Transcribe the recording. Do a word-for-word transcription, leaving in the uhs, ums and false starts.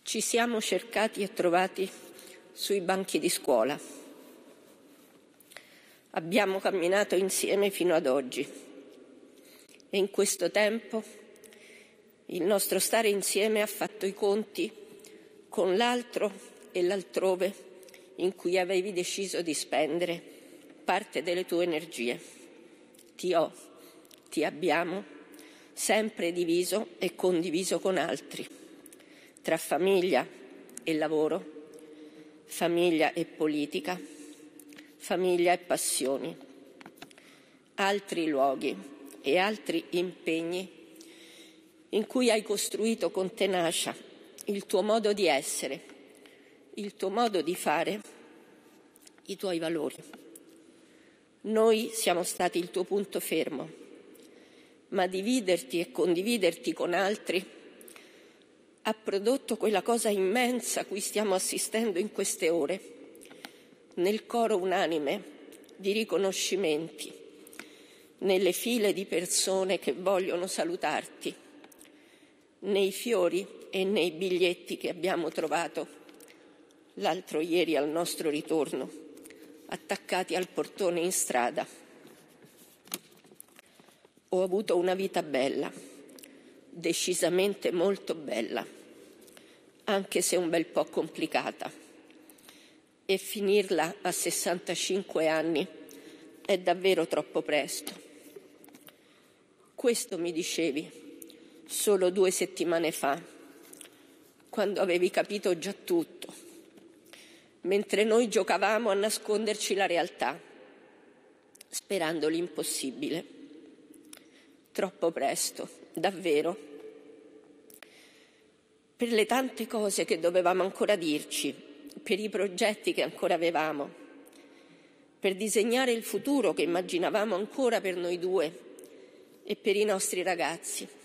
Ci siamo cercati e trovati sui banchi di scuola. Abbiamo camminato insieme fino ad oggi e in questo tempo il nostro stare insieme ha fatto i conti con l'altro e l'altrove in cui avevi deciso di spendere parte delle tue energie. Ti ho, ti abbiamo sempre diviso e condiviso con altri, tra famiglia e lavoro, famiglia e politica, famiglia e passioni, altri luoghi e altri impegni in cui hai costruito con tenacia il tuo modo di essere, il tuo modo di fare, i tuoi valori. Noi siamo stati il tuo punto fermo, ma dividerti e condividerti con altri ha prodotto quella cosa immensa a cui stiamo assistendo in queste ore, nel coro unanime di riconoscimenti, nelle file di persone che vogliono salutarti, nei fiori e nei biglietti che abbiamo trovato l'altro ieri al nostro ritorno, attaccati al portone in strada. Ho avuto una vita bella, decisamente molto bella, anche se un bel po' complicata, e finirla a sessantacinque anni è davvero troppo presto. Questo mi dicevi solo due settimane fa, quando avevi capito già tutto, mentre noi giocavamo a nasconderci la realtà, sperando l'impossibile. Troppo presto, davvero, per le tante cose che dovevamo ancora dirci, per i progetti che ancora avevamo, per disegnare il futuro che immaginavamo ancora per noi due e per i nostri ragazzi.